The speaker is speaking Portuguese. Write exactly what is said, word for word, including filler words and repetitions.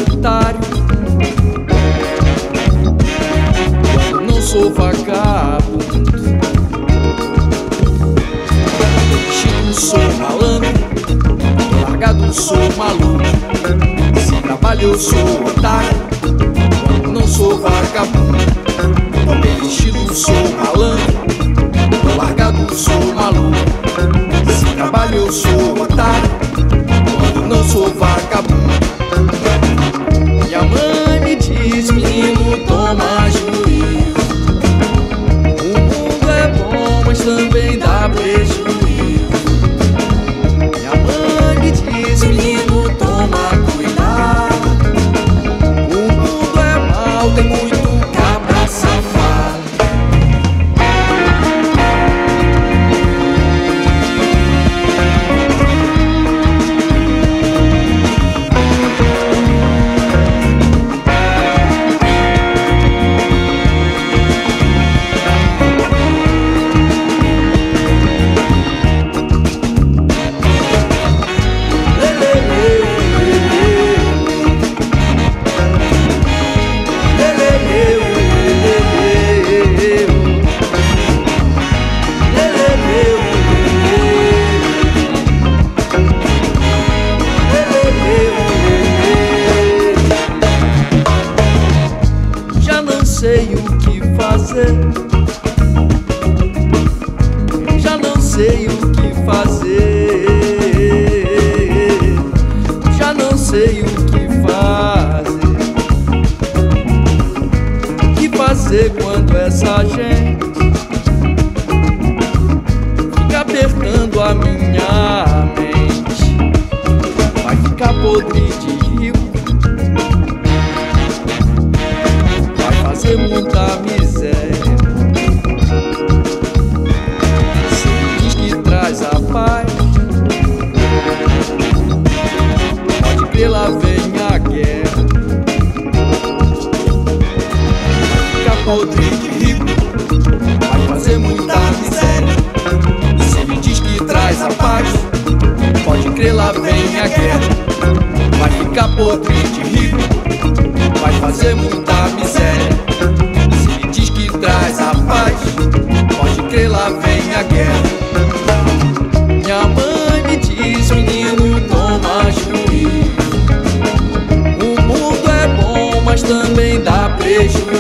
otário, quando não sou vagabundo. Chico, sou malandro, largado, sou maluco. Se trabalho, eu sou otário, quando não sou vagabundo. Meu estilo, sou malandro, largado, sou maluco. Se trabalho, eu sou otário, quando não sou vagabundo. Minha mãe me diz, menino, toma juízo. O mundo é bom, mas também dá prejuízo. Minha mãe me diz, menino, toma cuidado. O mundo é mau, tem muito cabra safado. Sei o que fazer, já não sei o que fazer, já não sei o que fazer. O que fazer quando essa gente fica apertando a minha mente? Vai ficar podre de rico, muita miséria. Você diz que traz a paz, pode crer, lá vem a guerra. Vai ficar podre de rico, vai fazer muita miséria. Você me diz que traz a paz, pode crer, lá vem a guerra. Vai ficar podre de rico, vai fazer muita miséria. Se me diz que traz a paz, pode crer, lá vem a guerra. Minha mãe me diz, menino, toma juízo. O mundo é bom, mas também dá prejuízo.